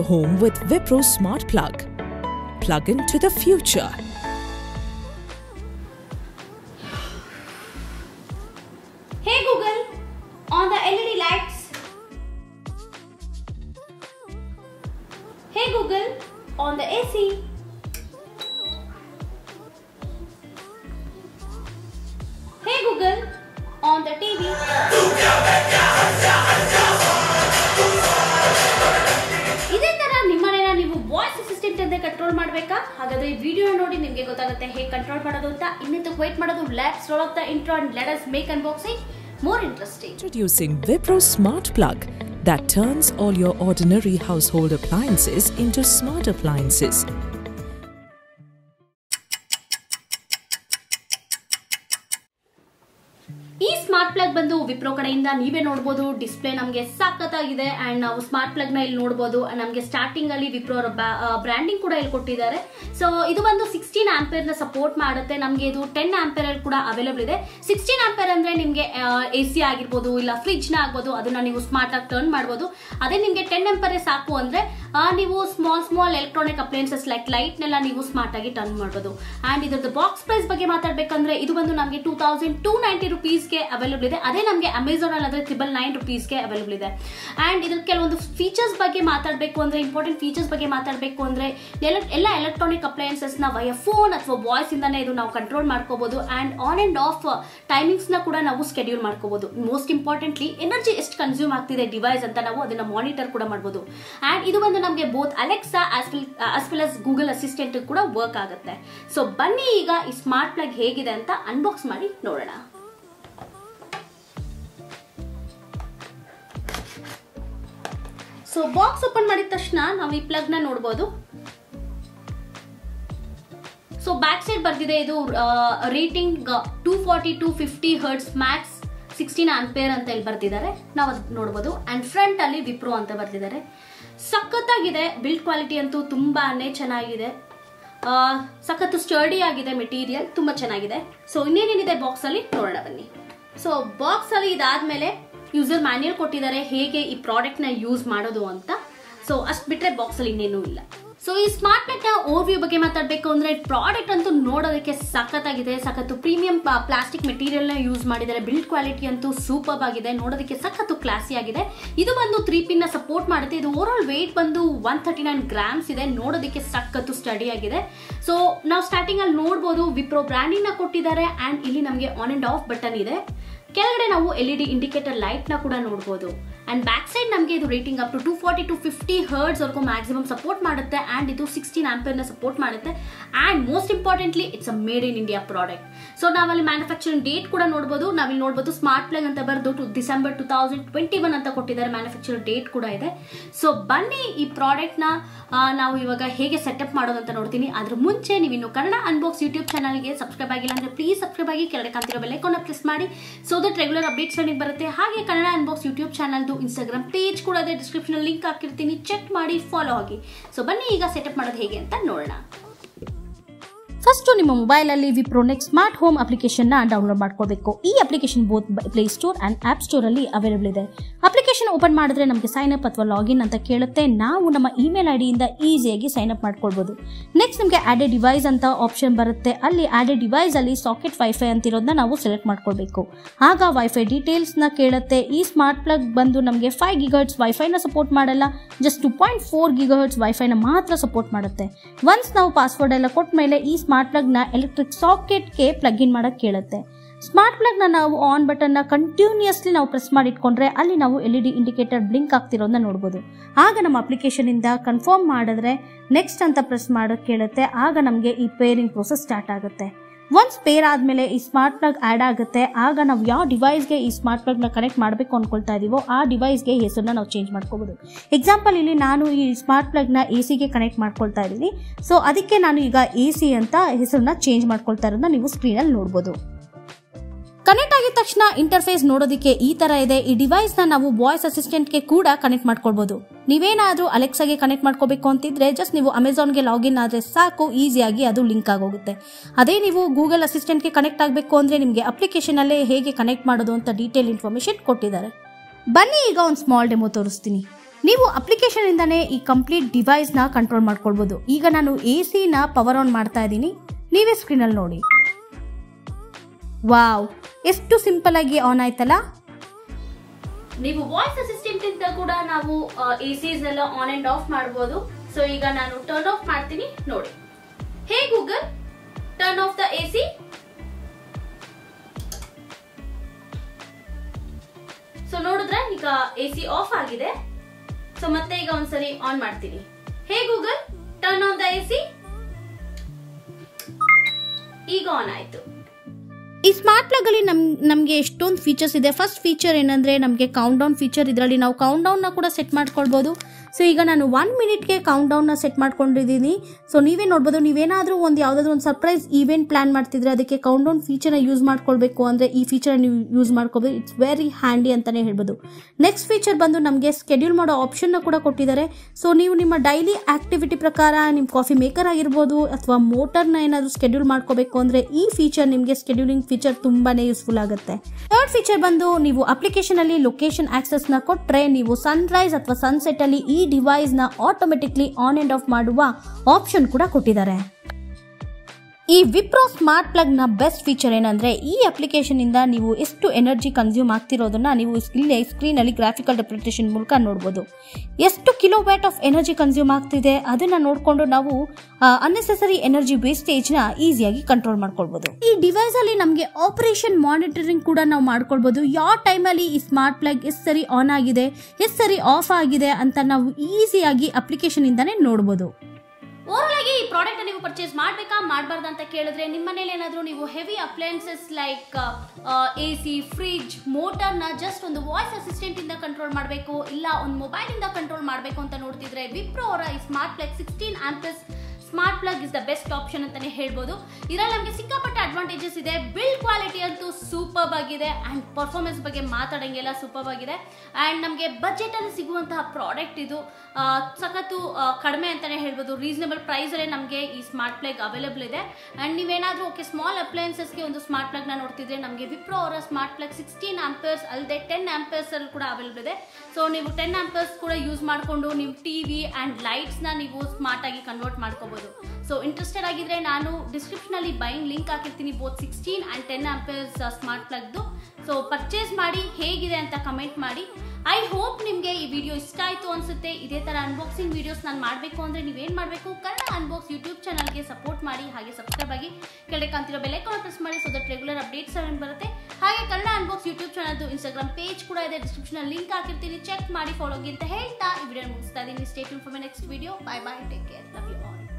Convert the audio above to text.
home with Wipro Smart Plug. Plug into the future. Hey Google, on the LED lights. Hey Google, on the AC. Hey Google, on the TV. ಇದೇ ತರ ನಿಮ್ಮನೇನ ನೀವು voice assistant ಅಂತ control ಮಾಡಬೇಕಾ? ಹಾಗಾದ್ರೆ ಈ video ನೋಡಿ ನಿಮಗೆ ಗೊತ್ತಾಗುತ್ತೆ ಹೇಗೆ ಕಂಟ್ರೋಲ್ ಮಾಡೋದು ಅಂತ. ಇನ್ನೆಂತ ವೇಟ್ ಮಾಡೋದು? Let's roll up the intro and let us make unboxing more interesting. Introducing Wipro Smart Plug that turns all your ordinary household appliances into smart appliances. ಈ ಸ್ಮಾರ್ಟ್ ಪ್ಲಗ್ ಬಂದು ವಿಪ್ರೋ ಕಡೆಯಿಂದ ನೀವೇ ನೋಡಬಹುದು. ಡಿಸ್ಪ್ಲೇ ನಮಗೆ ಸಖತ್ತಾಗಿದೆ ಅಂಡ್ ನಾವು smart plug ನ ಇಲ್ಲಿ ನೋಡಬಹುದು. ನಮಗೆ ಸ್ಟಾರ್ಟಿಂಗ್ ಅಲ್ಲಿ ವಿಪ್ರೋ ಬ್ರ್ಯಾಂಡಿಂಗ್ ಕೂಡ ಇಲ್ಲಿ ಕೊಟ್ಟಿದ್ದಾರೆ. ಸೊ ಇದು ಬಂದು 16 ಆಂಪಿಯರ್ ನ ಸಪೋರ್ಟ್ ಮಾಡುತ್ತೆ. ನಮಗೆ ಇದು 10 ಆಂಪಿಯರ್ ಅಲ್ಲಿ ಕೂಡ ಅವೈಲೇಬಲ್ ಇದೆ. 16 ಆಂಪಿಯರ್ ಅಂದ್ರೆ ನಿಮಗೆ AC ಆಗಿರ್ಬೋದು, ಇಲ್ಲ ಫ್ರಿಡ್ಜ್ ನ ಆಗ್ಬೋದು, ಅದನ್ನ ನೀವು ಸ್ಮಾರ್ಟ್ ಆಗಿ ಟರ್ನ್ ಮಾಡಬಹುದು. ಅದೇ ನಿಮಗೆ 10 ಆಂಪಿಯರ್ ಸಾಕು ಅಂದ್ರೆ ನೀವು small electronic appliances like light ನೆಲ್ಲ ನೀವು ಸ್ಮಾರ್ಟ್ ಆಗಿ ಟರ್ನ್ ಮಾಡಬಹುದು. ಅಂಡ್ ಇದ್ರದ್ದು ಬಾಕ್ಸ್ ಪ್ರೈಸ್ ಬಗ್ಗೆ ಮಾತಾಡ್ಬೇಕಂದ್ರೆ ಇದು ಬಂದು ನಮಗೆ 2290 ರೂಪೀಸ್ಗೆ ಅವೈಲೇಬಲ್ ಇದೆ. ಅದೇ ನಮಗೆ ಅಮೆಝಾನ್ ಅಲ್ಲಿ 999 ರೂಪೀಸ್ಗೆ ಅವೈಲೇಬಲ್ ಇದೆ. ಅಂಡ್ ಇದ್ರ ಕೆಲವೊಂದು ಫೀಚರ್ಸ್ ಬಗ್ಗೆ ಮಾತಾಡಬೇಕು ಅಂದ್ರೆ, ಇಂಪಾರ್ಟೆಂಟ್ ಫೀಚರ್ಸ್ ಬಗ್ಗೆ ಮಾತಾಡಬೇಕು ಅಂದ್ರೆ, ಎಲ್ಲ ಎಲೆಕ್ಟ್ರಾನಿಕ್ ಅಪ್ಲೈನ್ಸಸ್ ನ ವಯ ಫೋನ್ ಅಥವಾ ವಾಯ್ಸ್ ಇಂದಾನೆ ಇದು ನಾವು ಕಂಟ್ರೋಲ್ ಮಾಡ್ಕೋಬಹುದು. And on and off timings ನ ಕೂಡ ನಾವು ಸ್ಕೆಡ್ಯೂಲ್ ಮಾಡ್ಕೋಬಹುದು. ಮೋಸ್ಟ್ ಇಂಪಾರ್ಟೆಂಟ್ಲಿ ಎನರ್ಜಿ ಎಷ್ಟು ಕನ್ಸ್ಯೂಮ್ ಆಗ್ತಿದೆ ಡಿವೈಸ್ ಅಂತ ನಾವು ಅದನ್ನ ಮಾನಿಟರ್ ಕೂಡ ಮಾಡಬಹುದು. ಅಂಡ್ ಇದು ಬಂದು ನಮಗೆ both Alexa as well as Google assistant ಕೂಡ ವರ್ಕ್ ಆಗುತ್ತೆ. ಸೊ ಬನ್ನಿ ಈಗ ಈ ಸ್ಮಾರ್ಟ್ ಪ್ಲಗ್ ಹೇಗಿದೆ ಅಂತ ಅನ್ಬಾಕ್ಸ್ ಮಾಡಿ ನೋಡೋಣ. ಸೊ ಬಾಕ್ಸ್ ಓಪನ್ ಮಾಡಿದ ತಕ್ಷಣ ನಾವು ಈ ಪ್ಲಗ್ ನ ನೋಡಬಹುದು. ಸೊ ಬ್ಯಾಕ್ ಸೈಡ್ ಬರ್ದಿದೆ ಇದು ರೇಟಿಂಗ್ 240-250 ಹರ್ಟ್ಸ್ ಮ್ಯಾಕ್ಸ್ 16 ಆಂಪಿಯರ್ ಅಂತ ಇಲ್ಲಿ ಬರ್ದಿದ್ದಾರೆ, ನಾವು ಅದನ್ನ ನೋಡಬಹುದು. ಅಂಡ್ ಫ್ರಂಟ್ ಅಲ್ಲಿ ವಿಪ್ರೋ ಅಂತ ಬರ್ದಿದ್ದಾರೆ. ಸಖತ್ತಾಗಿದೆ, ಬಿಲ್ಡ್ ಕ್ವಾಲಿಟಿ ಅಂತೂ ತುಂಬಾನೇ ಚೆನ್ನಾಗಿದೆ. ಸಖತ್ತು ಸ್ಟರ್ಡಿ ಆಗಿದೆ, ಮೆಟೀರಿಯಲ್ ತುಂಬಾ ಚೆನ್ನಾಗಿದೆ. ಸೊ ಇನ್ನೇನೇನಿದೆ ಬಾಕ್ಸ್ ಅಲ್ಲಿ ನೋಡೋಣ ಬನ್ನಿ. ಸೊ ಬಾಕ್ಸ್ ಅಲ್ಲಿ ಇದಾದ್ಮೇಲೆ ಯೂಸರ್ ಮ್ಯಾನ್ಯಲ್ ಕೊಟ್ಟಿದ್ದಾರೆ ಹೇಗೆ ಈ ಪ್ರಾಡಕ್ಟ್ ನ ಯೂಸ್ ಮಾಡೋದು ಅಂತ. ಸೊ ಅಷ್ಟು ಬಿಟ್ರೆ ಬಾಕ್ಸ್ ಅಲ್ಲಿ ಇನ್ನೇನು ಇಲ್ಲ. ಸೊ ಈ ಸ್ಮಾರ್ಟ್ ಪ್ಲಗ್ ನ ಓವರ್ವ್ಯೂ ಬಗ್ಗೆ ಮಾತಾಡಬೇಕು ಅಂದ್ರೆ, ಪ್ರಾಡಕ್ಟ್ ಅಂತೂ ನೋಡೋದಕ್ಕೆ ಸಖತ್ತಾಗಿದೆ. ಸಖತ್ತು ಪ್ರೀಮಿಯಂ ಪ್ಲಾಸ್ಟಿಕ್ ಮೆಟೀರಿಯಲ್ ನ ಯೂಸ್ ಮಾಡಿದ್ದಾರೆ. ಬಿಲ್ಡ್ ಕ್ವಾಲಿಟಿ ಅಂತೂ ಸೂಪರ್ ಆಗಿದೆ, ನೋಡೋದಕ್ಕೆ ಸಖತ್ತು ಕ್ಲಾಸಿ ಆಗಿದೆ. ಇದು ಬಂದು 3 ಪಿನ್ ನ ಸಪೋರ್ಟ್ ಮಾಡುತ್ತೆ. ಇದು ಓವರ್ ಆಲ್ ವೇಟ್ ಬಂದು 139 ಗ್ರಾಮ್ಸ್ ಇದೆ. ನೋಡೋದಕ್ಕೆ ಸಖತ್ತು ಸ್ಟಡಿ ಆಗಿದೆ. ಸೊ ನಾವು ಸ್ಟಾರ್ಟಿಂಗ್ ಅಲ್ಲಿ ನೋಡಬಹುದು ವಿಪ್ರೋ ಬ್ರ್ಯಾಂಡಿಂಗ್ ನ ಕೊಟ್ಟಿದ್ದಾರೆ. ಅಂಡ್ ಇಲ್ಲಿ ನಮಗೆ ಆನ್ ಅಂಡ್ ಆಫ್ ಬಟನ್ ಇದೆ. ಕೆಳಗಡೆ ನಾವು LED ಇಂಡಿಕೇಟರ್ ಲೈಟ್ ನ ಕೂಡ ನೋಡಬಹುದು. ಅಂಡ್ ಬ್ಯಾಕ್ ಸೈಡ್ ನಮಗೆ ಇದು ರೇಟಿಂಗ್ ಅಪ್ ಟು 240-250 ಹರ್ಟ್ಸ್ ವರೆಗೂ ಮ್ಯಾಕ್ಸಿಮಮ್ ಸಪೋರ್ಟ್ ಮಾಡುತ್ತೆ. ಅಂಡ್ ಇದು 16 ಆಂಪಿಯರ್ ನ ಸಪೋರ್ಟ್ ಮಾಡುತ್ತೆ. And most importantly it's a made in India product. So ನಾವಲ್ಲಿ ಮ್ಯಾನುಫ್ಯಾಕ್ಚರಿಂಗ್ ಡೇಟ್ ಕೂಡ ನೋಡಬಹುದು. ನಾವಿಲ್ಲಿ ನೋಡಬಹುದು ಸ್ಮಾರ್ಟ್ ಪ್ಲಗ್ ಅಂತ ಬರೆದು ಡಿಸೆಂಬರ್ 2021 ಅಂತ ಕೊಟ್ಟಿದ್ದಾರೆ. ಮ್ಯಾನುಫ್ಯಾಕ್ಚರಿಂಗ್ ಡೇಟ್ ಕೂಡ ಇದೆ. ಸೊ ಬನ್ನಿ ಈ ಪ್ರಾಡಕ್ಟ್ ನ ನಾವು ಇವಾಗ ಹೇಗೆ ಸೆಟಪ್ ಮಾಡೋದು ಅಂತ ನೋಡ್ತೀನಿ. ಅದ್ರ ಮುಂಚೆ ನೀವು ಇನ್ನು ಕನ್ನಡ ಅನ್ಬಾಕ್ಸ್ ಯೂಟ್ಯೂಬ್ ಚಾನಲ್ಗೆ ಸಬ್ಸ್ಕ್ರೈಬ್ ಆಗಿಲ್ಲ ಅಂದ್ರೆ ಪ್ಲೀಸ್ ಸಬ್ಸ್ಕ್ರೈಬ್ ಆಗಿ, ಕೆಳಗಡೆ ಕಾಣ್ತಿರೋ ಬೆಲ್ ಐಕಾನ್ ಪ್ರೆಸ್ ಮಾಡಿ. ಸೊ ದಟ್ ರೆಗ್ಯುಲರ್ ಅಪ್ಡೇಟ್ಸ್ ನನಗೆ ಬರುತ್ತೆ. ಹಾಗೆ ಕನ್ನಡ ಅನ್ಬಾಕ್ಸ್ ಯೂಟ್ಯೂಬ್ ಚಾನಲ್ದು ಇನ್ಸ್ಟಾಗ್ರಾಮ್ ಪೇಜ್ ಕೂಡ ಇದೆ, ಡಿಸ್ಕ್ರಿಪ್ಷನ್ ಲಿಂಕ್ ಹಾಕಿರ್ತೀನಿ, ಚೆಕ್ ಮಾಡಿ, ಫಾಲೋ ಆಗಿ. ಸೊ ಬನ್ನಿ ಈಗ ಸೆಟಪ್ ಮಾಡೋದು ಹೇಗೆ ಅಂತ ನೋಡೋಣ. ಫಸ್ಟ್ ನಿಮ್ಮ ಮೊಬೈಲ್ ಅಲ್ಲಿ Wipro next smart home application ನ ಡೌನ್ಲೋಡ್ ಮಾಡ್ಕೋಬೇಕು. ಈ application both play store and app store ಅಲ್ಲಿ ಅವೈಲೇಬಲ್ ಇದೆ. ಅಪ್ಲಿಕೇಶನ್ ಓಪನ್ ಮಾಡಿದ್ರೆ ನಮಗೆ ಸೈನ್ ಅಪ್ ಅಥವಾ ಲಾಗಿನ್ ಅಂತ ಕೇಳುತ್ತೆ. ನಾವು ನಮ್ಮ ಇಮೇಲ್ ಐಡಿ ಇಂದ ಈಸಿಯಾಗಿ ಸೈನ್ ಅಪ್ ಮಾಡ್ಕೊಳ್ಬಹುದು. ನೆಕ್ಸ್ಟ್ ನಿಮಗೆ ಆಡ್ ಎ ಡಿವೈಸ್ ಅಂತ ಆಪ್ಷನ್ ಬರುತ್ತೆ. ಅಲ್ಲಿ ಆಡ್ ಎ ಡಿವೈಸ್ ಅಲ್ಲಿ ಸಾಕೆಟ್ ವೈಫೈ ಅಂತಿರೋದನ್ನ ನಾವು ಸೆಲೆಕ್ಟ್ ಮಾಡ್ಕೊಳ್ಬೇಕು. ಆಗ ವೈಫೈ ಡೀಟೇಲ್ಸ್ ನ ಕೇಳುತ್ತೆ. ಈ ಸ್ಮಾರ್ಟ್ ಪ್ಲಗ್ ಬಂದು ನಮಗೆ 5 GHz ವೈಫೈ ನ ಸಪೋರ್ಟ್ ಮಾಡಲ್ಲ, ಜಸ್ಟ್ 2.4 GHz ವೈಫೈ ನ ಮಾತ್ರ ಸಪೋರ್ಟ್ ಮಾಡುತ್ತೆ. ಒನ್ಸ್ ನಾವು ಪಾಸ್ವರ್ಡ್ ಎಲ್ಲ ಕೊಟ್ಟ ಮೇಲೆ ಈ ಸ್ಮಾರ್ಟ್ ಪ್ಲಗ್ ನ ಎಲೆಕ್ಟ್ರಿಕ್ ಸಾಕೆಟ್ ಗೆ ಪ್ಲಗ್ ಇನ್ ಮಾಡಕ್ ಕೇಳುತ್ತೆ. ಸ್ಮಾರ್ಟ್ ಪ್ಲಗ್ ನ ನಾವು ಆನ್ ಬಟನ್ ನ ಕಂಟಿನ್ಯೂಸ್ಲಿ ನಾವು ಪ್ರೆಸ್ ಮಾಡಿ ಇಟ್ಕೊಂಡ್ರೆ ಅಲ್ಲಿ ನಾವು LED ಇಂಡಿಕೇಟರ್ ಬ್ಲಿಂಕ್ ಆಗ್ತಿರೋದನ್ನ ನೋಡಬಹುದು. ಆಗ ನಮ್ಮ ಅಪ್ಲಿಕೇಶನ್ ಇಂದ ಕನ್ಫರ್ಮ್ ಮಾಡಿದ್ರೆ ನೆಕ್ಸ್ಟ್ ಅಂತ ಪ್ರೆಸ್ ಮಾಡೋಕ್ ಕೇಳುತ್ತೆ. ಆಗ ನಮಗೆ ಈ ಪೇರಿಂಗ್ ಪ್ರೋಸೆಸ್ ಸ್ಟಾರ್ಟ್ ಆಗುತ್ತೆ. ಒನ್ಸ್ ಪೇರ್ ಆದ್ಮೇಲೆ ಈ ಸ್ಮಾರ್ಟ್ ಪ್ಲಗ್ ಆಡ್ ಆಗುತ್ತೆ. ಆಗ ನಾವು ಯಾವ ಡಿವೈಸ್ಗೆ ಈ ಸ್ಮಾರ್ಟ್ ಪ್ಲಗ್ ನ ಕನೆಕ್ಟ್ ಮಾಡಬೇಕು ಅನ್ಕೊಳ್ತಾ ಇದೀವೋ ಆ ಡಿವೈಸ್ಗೆ ಹೆಸರನ್ನ ನಾವು ಚೇಂಜ್ ಮಾಡ್ಕೋಬಹುದು. ಎಕ್ಸಾಂಪಲ್ ಇಲ್ಲಿ ನಾನು ಈ ಸ್ಮಾರ್ಟ್ ಪ್ಲಗ್ ನ AC ಗೆ ಕನೆಕ್ಟ್ ಮಾಡ್ಕೊಳ್ತಾ ಇದ್ದೀನಿ. ಸೊ ಅದಕ್ಕೆ ನಾನು ಈಗ AC ಅಂತ ಹೆಸರನ್ನ ಚೇಂಜ್ ಮಾಡ್ಕೊಳ್ತಾ ಇರೋದನ್ನ ನೀವು ಸ್ಕ್ರೀನ್ ಅಲ್ಲಿ ನೋಡಬಹುದು. ಕನೆಕ್ಟ್ ಆಗಿದ ತಕ್ಷಣ ಇಂಟರ್ಫೇಸ್ ನೋಡೋದಕ್ಕೆ ಈ ತರ ಇದೆ. ಈ ಡಿವೈಸ್ ನ ನಾವು ವಾಯ್ಸ್ ಅಸಿಸ್ಟೆಂಟ್ ಗೆ ಕೂಡ ಕನೆಕ್ಟ್ ಮಾಡ್ಕೊಳ್ಬಹುದು. ನೀವೇನಾದ್ರೂ ಅಲೆಕ್ಸಾಗೆ ಕನೆಕ್ಟ್ ಮಾಡ್ಕೋಬೇಕು ಅಂತಿದ್ರೆ ಜಸ್ಟ್ ನೀವು ಅಮೆಝಾನ್ಗೆ ಲಾಗಿನ್ ಆದ್ರೆ ಸಾಕು, ಈಸಿಯಾಗಿ ಅದು ಲಿಂಕ್ ಆಗೋಗುತ್ತೆ. ಅದೇ ನೀವು ಗೂಗಲ್ ಅಸಿಸ್ಟೆಂಟ್ಗೆ ಕನೆಕ್ಟ್ ಆಗಬೇಕು ಅಂದ್ರೆ ನಿಮಗೆ ಅಪ್ಲಿಕೇಶನ್ ಅಲ್ಲೇ ಹೇಗೆ ಕನೆಕ್ಟ್ ಮಾಡೋದು ಅಂತ ಡೀಟೇಲ್ ಇನ್ಫಾರ್ಮೇಶನ್ ಕೊಟ್ಟಿದ್ದಾರೆ. ಬನ್ನಿ ಈಗ ಒಂದು ಸ್ಮಾಲ್ ಡೆಮೋ ತೋರಿಸ್ತೀನಿ. ನೀವು ಅಪ್ಲಿಕೇಶನ್ ಇಂದಾನೆ ಈ ಕಂಪ್ಲೀಟ್ ಡಿವೈಸ್ ನ ಕಂಟ್ರೋಲ್ ಮಾಡ್ಕೊಳ್ಬಹುದು. ಈಗ ನಾನು AC ನ ಪವರ್ ಆನ್ ಮಾಡ್ತಾ ಇದ್ದೀನಿ, ನೀವೇ ಸ್ಕ್ರೀನ್ ಅಲ್ಲಿ ನೋಡಿ. ವಾವ್, ಎಷ್ಟು ಸಿಂಪಲ್ ಆಗಿ ಆನ್ ಆಯ್ತಲ್ಲ. ನೀವು ವಾಯ್ಸ್ ಅಸಿಸ್ಟೆಂಟ್ ಇಂದ ಕೂಡ ನಾವು ACs ಎಲ್ಲ ಆನ್ ಅಂಡ್ ಆಫ್ ಮಾಡಬಹುದು. ಸೊ ಈಗ ನಾನು ಟರ್ನ್ ಆಫ್ ಮಾಡ್ತೀನಿ ನೋಡಿ. Hey Google, turn off the AC. So ನೋಡಿದ್ರೆ ಈಗ AC ಆಫ್ ಆಗಿದೆ. ಸೊ ಮತ್ತೆ ಈಗ ಒಂದ್ಸರಿ ಆನ್ ಮಾಡ್ತೀನಿ. Hey Google, turn on the AC. ಈಗ ಆನ್ ಆಯ್ತು. ಈ ಸ್ಮಾರ್ಟ್ ಪ್ಲಗ್ ಅಲ್ಲಿ ನಮಗೆ ಎಷ್ಟೊಂದು ಫೀಚರ್ಸ್ ಇದೆ. ಫಸ್ಟ್ ಫೀಚರ್ ಏನಂದ್ರೆ ನಮಗೆ ಕೌಂಟ್ ಡೌನ್ ಫೀಚರ್. ಇದರಲ್ಲಿ ನಾವು ಕೌಂಟ್ ಡೌನ್ ನ ಕೂಡ ಸೆಟ್ ಮಾಡ್ಕೊಳ್ಬಹುದು. ಸೊ ಈಗ ನಾನು 1 ಮಿನಿಟ್ಗೆ ಕೌಂಟ್ ಡೌನ್ ನ ಸೆಟ್ ಮಾಡ್ಕೊಂಡಿದ್ದೀನಿ. ಸೊ ನೀವೇ ನೋಡ್ಬೋದು, ನೀವೇನಾದ್ರೂ ಯಾವ್ದಾದ್ರು ಒಂದು ಸರ್ಪ್ರೈಸ್ ಈವೆಂಟ್ ಪ್ಲಾನ್ ಮಾಡ್ತಿದ್ರೆ ಅದಕ್ಕೆ ಕೌಂಟ್ ಡೌನ್ ಫೀಚರ್ ನ ಯೂಸ್ ಮಾಡ್ಕೊಳ್ಬೇಕು ಅಂದ್ರೆ ಈ ಫೀಚರ್ ನೀವು ಯೂಸ್ ಮಾಡ್ಕೋಬಹುದು. ಇಟ್ಸ್ ವೆರಿ ಹ್ಯಾಂಡಿ ಅಂತಾನೆ ಹೇಳ್ಬೋದು. ನೆಕ್ಸ್ಟ್ ಫೀಚರ್ ಬಂದು ನಮಗೆ ಸ್ಕೆಡ್ಯೂಲ್ ಮಾಡೋ ಆಪ್ಷನ್ ನ ಕೂಡ ಕೊಟ್ಟಿದ್ದಾರೆ. ಸೊ ನೀವು ನಿಮ್ಮ ಡೈಲಿ ಆಕ್ಟಿವಿಟಿ ಪ್ರಕಾರ ನಿಮ್ ಕಾಫಿ ಮೇಕರ್ ಆಗಿರ್ಬೋದು ಅಥವಾ ಮೋಟರ್ ನ ಏನಾದ್ರು ಸ್ಕೆಡ್ಯೂಲ್ ಮಾಡ್ಕೋಬೇಕು ಅಂದ್ರೆ ಈ ಫೀಚರ್ ನಿಮಗೆ ಸ್ಕೆಡ್ಯೂಲಿಂಗ್ ಫೀಚರ್ ತುಂಬಾನೇ ಯೂಸ್ಫುಲ್ ಆಗುತ್ತೆ. ಥರ್ಡ್ ಫೀಚರ್ ಬಂದು ನೀವು ಅಪ್ಲಿಕೇಶನ್ ಅಲ್ಲಿ ಲೊಕೇಶನ್ ಆಕ್ಸೆಸ್ ನ ಕೊಟ್ರೆ ನೀವು ಸನ್ರೈಸ್ ಅಥವಾ ಸನ್ಸೆಟ್ ಅಲ್ಲಿ ಈ ಡಿವೈಸ್ ನ ಆಟೋಮೆಟಿಕ್ಲಿ ಆನ್ ಅಂಡ್ ಆಫ್ ಮಾಡುವ ಆಪ್ಷನ್ ಕೂಡ ಕೊಟ್ಟಿದ್ದಾರೆ. ಈ ವಿಪ್ರೋ ಸ್ಮಾರ್ಟ್ ಪ್ಲಗ್ ನ ಬೆಸ್ಟ್ ಫೀಚರ್ ಏನಂದ್ರೆ ಈ ಅಪ್ಲಿಕೇಶನ್ ಇಂದ ನೀವು ಎಷ್ಟು ಎನರ್ಜಿ ಕನ್ಸ್ಯೂಮ್ ಆಗ್ತಿರೋದನ್ನ ನೀವು ಇಲ್ಲೇ ಸ್ಕ್ರೀನ್ ಅಲ್ಲಿ ಗ್ರಾಫಿಕಲ್ ರೆಪ್ರೆಸೆಂಟೇಷನ್ ಮೂಲಕ ನೋಡಬಹುದು. ಎಷ್ಟು ಕಿಲೋವ್ಯಾಟ್ ಆಫ್ ಎನರ್ಜಿ ಕನ್ಸ್ಯೂಮ್ ಆಗ್ತಿದೆ ಅದನ್ನ ನೋಡಿಕೊಂಡು ನಾವು ಅನ್ನೆಸೆಸರಿ ಎನರ್ಜಿ ವೇಸ್ಟೇಜ್ ನ ಈಸಿಯಾಗಿ ಕಂಟ್ರೋಲ್ ಮಾಡ್ಕೊಳ್ಬಹುದು. ಈ ಡಿವೈಸ್ ಅಲ್ಲಿ ನಮಗೆ ಆಪರೇಷನ್ ಮಾನಿಟರಿಂಗ್ ಕೂಡ ನಾವು ಮಾಡ್ಕೊಳ್ಬಹುದು. ಯಾವ ಟೈಮ್ ಅಲ್ಲಿ ಈ ಸ್ಮಾರ್ಟ್ ಪ್ಲಗ್ ಎಷ್ಟು ಸರಿ ಆನ್ ಆಗಿದೆ, ಎಷ್ಟು ಸರಿ ಆಫ್ ಆಗಿದೆ ಅಂತ ನಾವು ಈಸಿಯಾಗಿ ಅಪ್ಲಿಕೇಶನ್ ಇಂದಾನೆ ನೋಡಬಹುದು. ಓವರಾಲ್ ಆಗಿ ಈ ಪ್ರಾಡಕ್ಟ್ ನೀವು ಪರ್ಚೇಸ್ ಮಾಡಬೇಕಾ ಮಾಡಬಾರ್ದು ಅಂತ ಕೇಳಿದ್ರೆ ನಿಮ್ಮ ಮನೇಲಿ ಏನಾದರೂ ನೀವು heavy appliances like AC, fridge, ಮೋಟರ್ನ ಜಸ್ಟ್ ಒಂದು ವಾಯ್ಸ್ ಅಸಿಸ್ಟೆಂಟ್ ಇಂದ ಕಂಟ್ರೋಲ್ ಮಾಡಬೇಕು ಇಲ್ಲ ಒಂದು ಮೊಬೈಲ್ ಇಂದ ಕಂಟ್ರೋಲ್ ಮಾಡಬೇಕು ಅಂತ ನೋಡ್ತಿದ್ರೆ ವಿಪ್ರೋ ಅವರ ಈ smart plug 16 amperes smart plug is the best option ಅಂತಾನೆ ಹೇಳ್ಬೋದು. ಇದರಲ್ಲಿ ನಮಗೆ ಸಿಕ್ಕಾಪಟ್ಟೆ ಅಡ್ವಾಂಟೇಜಸ್ ಇದೆ. ಬಿಲ್ಡ್ ಕ್ವಾಲಿಟಿ ಅಂತೂ ಸೂಪರ್ಬ್ ಆಗಿದೆ ಅಂಡ್ ಪರ್ಫಾರ್ಮೆನ್ಸ್ ಬಗ್ಗೆ ಮಾತಾಡಂಗೆಲ್ಲ ಸೂಪರ್ಬ್ ಆಗಿದೆ. ಅಂಡ್ ನಮಗೆ ಬಜೆಟ್ ಅಲ್ಲಿ ಸಿಗುವಂತಹ ಪ್ರಾಡಕ್ಟ್ ಇದು ಸಖತ್ತು ಕಡಿಮೆ ಅಂತಾನೆ ಹೇಳ್ಬೋದು. ರೀಸನಬಲ್ ಪ್ರೈಸ್ ಅಲ್ಲೇ ನಮಗೆ ಈ ಸ್ಮಾರ್ಟ್ ಪ್ಲಗ್ ಅವೈಲೇಬಲ್ ಇದೆ. ಅಂಡ್ ನೀವೇನಾದ್ರೂ ಓಕೆ ಸ್ಮಾಲ್ ಅಪ್ಲಯನ್ಸಸ್ಗೆ ಒಂದು ಸ್ಮಾರ್ಟ್ ಪ್ಲಗ್ ನ ನೋಡ್ತಿದ್ರೆ ನಮಗೆ ವಿಪ್ರೋ ಅವರ ಸ್ಮಾರ್ಟ್ ಪ್ಲಗ್ 16 ಆಂಪಿಯರ್ಸ್ ಅಲ್ಲದೆ 10 ಆಂಪಿಯರ್ಸ್ ಅಲ್ಲಿ ಕೂಡ ಅವೈಲೇಬಲ್ ಇದೆ. ಸೊ ನೀವು 10 ಆಂಪಿಯರ್ಸ್ ಕೂಡ ಯೂಸ್ ಮಾಡಿಕೊಂಡು ನೀವು ಟಿವಿ ಅಂಡ್ ಲೈಟ್ಸ್ ನ ನೀವು ಸ್ಮಾರ್ಟ್ ಆಗಿ ಕನ್ವರ್ಟ್ ಮಾಡ್ಕೋಬಹುದು. ಸೊ ಇಂಟ್ರೆಸ್ಟೆಡ್ ಆಗಿದ್ರೆ ನಾನು ಡಿಸ್ಕ್ರಿಪ್ಷನ್ ಅಲ್ಲಿ ಬೈಯಿಂಗ್ ಲಿಂಕ್ ಹಾಕಿರ್ತೀನಿ ಬೋತ್ 16 and 10 ಆಂಪಿಯರ್ಸ್ ಸ್ಮಾರ್ಟ್ ಪ್ಲಗ್ದು. ಸೊ ಪರ್ಚೇಸ್ ಮಾಡಿ ಹೇಗಿದೆ ಅಂತ ಕಮೆಂಟ್ ಮಾಡಿ. ಐ ಹೋಪ್ ನಿಮಗೆ ಈ ವಿಡಿಯೋ ಇಷ್ಟ ಆಯಿತು ಅನ್ಸುತ್ತೆ. ಇದೇ ಥರ ಅನ್ಬಾಕ್ಸಿಂಗ್ ವಿಡಿಯೋಸ್ ನಾನು ಮಾಡಬೇಕು ಅಂದರೆ ನೀವೇನು ಮಾಡಬೇಕು, ಕನ್ನಡ ಅನ್ಬಾಕ್ಸ್ ಯೂಟ್ಯೂಬ್ ಚಾನಲ್ಗೆ ಸಪೋರ್ಟ್ ಮಾಡಿ, ಹಾಗೆ ಸಬ್ಸ್ಕ್ರೈಬ್ ಆಗಿ ಕೆಳಗೆ ಕಾಣ್ತಿರೋ ಬೆಲ್ ಐಕಾನ್ ಪ್ರೆಸ್ ಮಾಡಿ. ಸೊ ದಟ್ ರೆಗ್ಯುಲರ್ ಅಪ್ಡೇಟ್ಸ್ ಬರುತ್ತೆ. ಹಾಗೆ ಕನ್ನಡ ಅನ್ಬಾಕ್ಸ್ ಯೂಟ್ಯೂಬ್ ಚಾನಲ್ದು ಇನ್ಸ್ಟಾಗ್ರಾಮ್ ಪೇಜ್ ಕೂಡ ಇದೆ, ಡಿಸ್ಕ್ರಿಪ್ಷನ್ ಲಿಂಕ್ ಹಾಕಿರ್ತೀನಿ, ಚೆಕ್ ಮಾಡಿ ಫಾಲೋಗಿ ಅಂತ ಹೇಳ್ತಾ ಈ ವಿಡಿಯೋ ಮುಗಿಸ್ತಾ ಇದ್ದೀನಿ. Stay tune for my next video. Bye bye, take care, love you all.